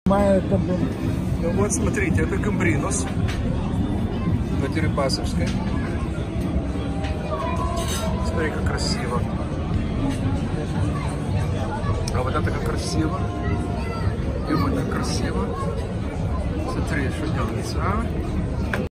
Ну вот, смотрите, это Гамбринус на Дерибасовской. Смотри, как красиво. А вот это как красиво. И вот так красиво. Смотри, что делается, а?